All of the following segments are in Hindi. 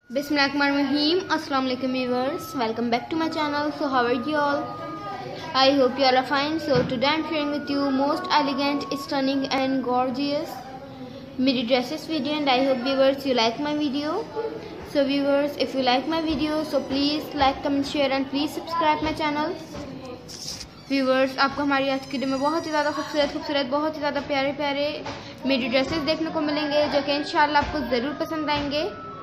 Bismillahirrahmanirrahim. Assalamu alaikum viewers. Welcome back to my channel. So how are you all? I hope you all are fine. So today I'm sharing with you most elegant, stunning and gorgeous midi dresses video, and I hope viewers you like my video. So viewers, if you like my video, so please like, comment, share and please subscribe my channel. Viewers, आपको हमारी आज की वीडियो में बहुत ही ज़्यादा खूबसूरत बहुत ही ज़्यादा प्यारे मिडी ड्रेसेस देखने को मिलेंगे, जो कि इंशाल्लाह आपको ज़रूर पसंद आएंगे।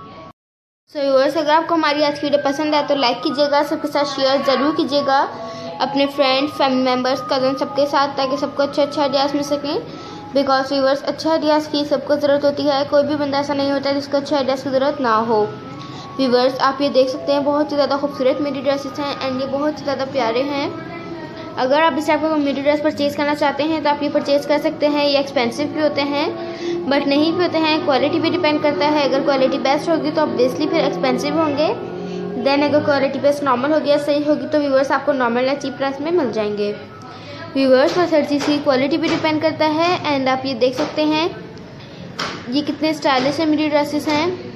सो व्यूवर्स, अगर आपको हमारी आज की वीडियो पसंद आए तो लाइक कीजिएगा, सबके साथ शेयर ज़रूर कीजिएगा, अपने फ्रेंड, फैमिली मेम्बर्स, कज़न सबके साथ, ताकि सबको अच्छे आइडियाज़ मिल सकें। बिकॉज व्यूवर्स, अच्छे आइडियाज़ की सबको ज़रूरत होती है, कोई भी बंदा ऐसा नहीं होता जिसको अच्छे आइडियाज़ की ज़रूरत ना हो। व्यूवर्स, आप ये देख सकते हैं, बहुत ही ज़्यादा खूबसूरत मिडी ड्रेसेस हैं एंड ये बहुत ही ज़्यादा प्यारे हैं। अगर आप इस टाइप का मिडी ड्रेस परचेज़ करना चाहते हैं तो आप ये परचेज़ कर सकते हैं। ये एक्सपेंसिव भी होते हैं बट नहीं भी होते हैं, क्वालिटी भी डिपेंड करता है। अगर क्वालिटी बेस्ट होगी तो ऑब्वियसली फिर एक्सपेंसिव होंगे। देन अगर क्वालिटी बेस्ट नॉर्मल होगी या सही होगी तो व्यूवर्स आपको नॉर्मल या चीप प्राइस में मिल जाएंगे। व्यूवर्स, बस हर चीज़ की क्वालिटी भी डिपेंड करता है। एंड आप ये देख सकते हैं ये कितने स्टाइलिश है मिडी ड्रेसेस हैं।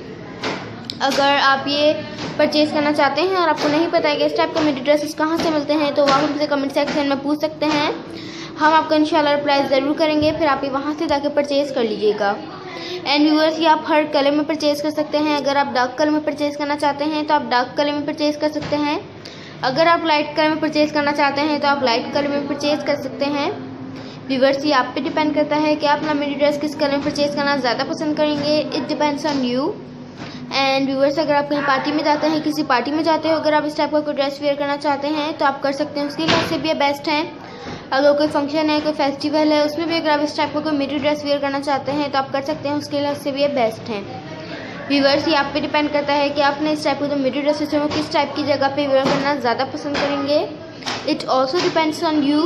अगर आप ये परचेज़ करना चाहते हैं और आपको नहीं पता है कि इस टाइप के मिडी ड्रेसेस कहाँ से मिलते हैं तो आप हमसे कमेंट सेक्शन में पूछ सकते हैं, हम आपको इंशाल्लाह रिप्लाई ज़रूर करेंगे, फिर आप ये वहाँ से जाकर परचेज़ कर लीजिएगा। एंड व्यूअर्स, ये आप हर कलर में परचेज़ कर सकते हैं। अगर आप डार्क कलर में परचेज़ करना चाहते हैं तो आप डार्क कलर में परचेज़ कर सकते हैं। अगर आप लाइट कलर में परचेज़ करना चाहते हैं तो आप लाइट कलर में परचेज़ कर सकते हैं। व्यूअर्स, ये आप पे डिपेंड करता है कि आप अपना मिडी ड्रेस किस कलर में परचेज़ करना ज़्यादा पसंद करेंगे। It depends on you. And viewers, अगर आप कहीं पार्टी में जाते हैं, किसी पार्टी में जाते हो, अगर आप इस टाइप का कोई ड्रेस वेयर करना चाहते हैं तो आप कर सकते हैं, उसके लिहाज से भी ये बेस्ट है। अगर कोई फंक्शन है, कोई फेस्टिवल है, उसमें भी अगर आप इस टाइप का कोई मिडी ड्रेस वेयर करना चाहते हैं तो आप कर सकते हैं, उसके लिहाज से भी ये बेस्ट है। व्यूअर्स, ये आप पे डिपेंड करता है कि आपने इस टाइप के जो मिडी ड्रेसेस हैं वो किस टाइप की जगह पे वेयर करना ज़्यादा पसंद करेंगे। It also depends on you.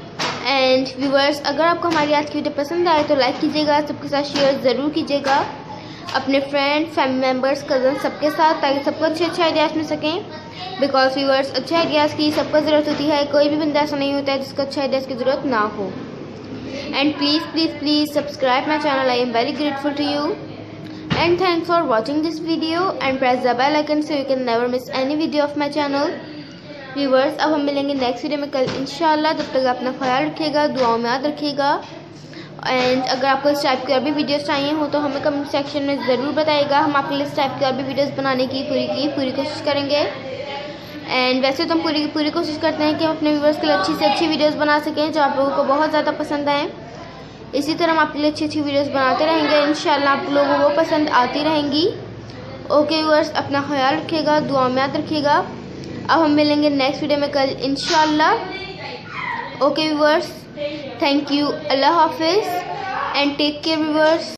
And viewers, अगर आपको हमारी आज की वीडियो पसंद आए तो लाइक कीजिएगा, सबके साथ शेयर ज़रूर कीजिएगा, अपने फ्रेंड, फैमिली मेम्बर्स, कज़न सबके साथ, ताकि सबको अच्छे आइडियाज़ मिल सकें। बिकॉज व्यूअर्स, अच्छे आइडियाज़ की सबको ज़रूरत होती है, कोई भी बंदा ऐसा नहीं होता है जिसको अच्छे आइडियाज़ की ज़रूरत ना हो। And please subscribe my channel. I am very grateful to you and thanks for watching this video and press the bell icon so you can never miss any video of my channel. Viewers, अब हम मिलेंगे नेक्स्ट वीडियो में कल इंशाल्लाह। तब तक अपना ख्याल रखिएगा, दुआओं में याद रखिएगा। एंड अगर आपको इस टाइप की और भी वीडियोस चाहिए हो तो हमें कमेंट सेक्शन में ज़रूर बताइएगा, हम आपके लिए इस टाइप की और भी वीडियोस बनाने की पूरी कोशिश करेंगे। एंड वैसे तो हम पूरी कोशिश करते हैं कि हम अपने व्यूअर्स के लिए अच्छी से अच्छी वीडियोस बना सकें जो आप लोगों को बहुत ज़्यादा पसंद आएँ। इसी तरह हम आपके लिए अच्छी वीडियोज़ बनाते रहेंगे, इंशाल्लाह आप लोगों को पसंद आती रहेंगी। ओके व्यूअर्स, अपना ख्याल रखिएगा, दुआ में याद रखिएगा। अब हम मिलेंगे नेक्स्ट वीडियो में कल इंशाल्लाह। Okay viewers, thank you, Allah Hafiz and take care viewers।